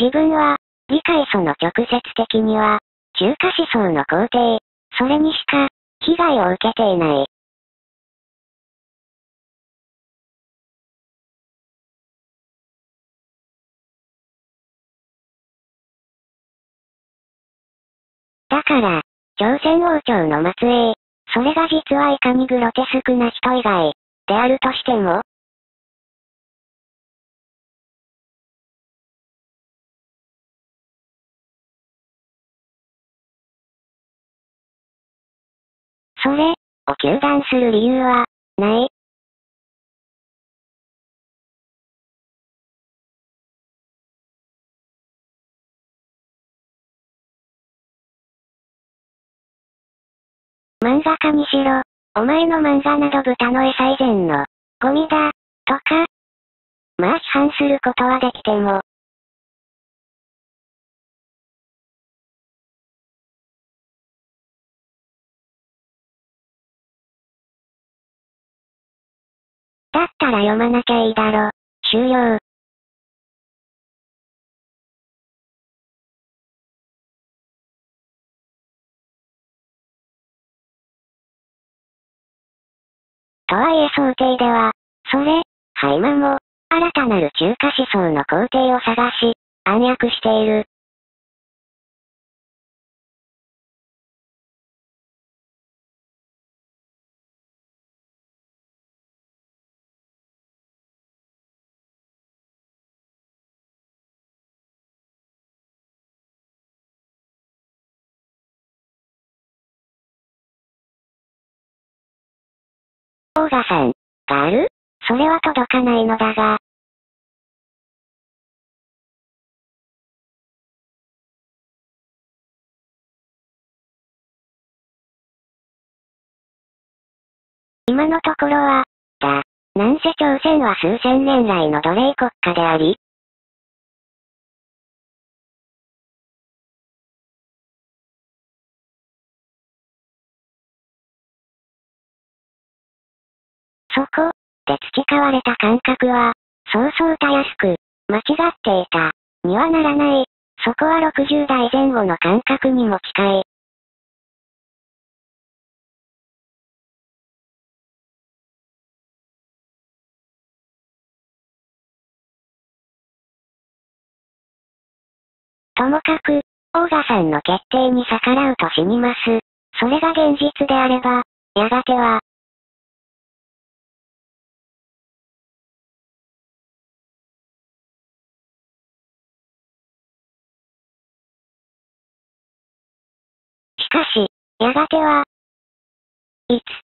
自分は、理解その直接的には、中華思想の肯定、それにしか、被害を受けていない。だから、朝鮮王朝の末裔、それが実はいかにグロテスクな人以外、であるとしても、それ、を糾弾する理由は、ない。漫画家にしろ、お前の漫画など豚の餌以前の、ゴミだ、とか。まあ批判することはできても、だったら読まなきゃいいだろ。終了。とはいえ想定では、それ、今も、新たなる中華思想の肯定を探し、暗躍している。オーガさん、がある？それは届かないのだが。今のところは、なんせ朝鮮は数千年来の奴隷国家であり、そこ、で培われた感覚は、そうそうたやすく、間違っていた、にはならない。そこは60代前後の感覚にも近い。ともかく、オーガさんの決定に逆らうと死にます。それが現実であれば、やがては、しかし、やがては、いつ、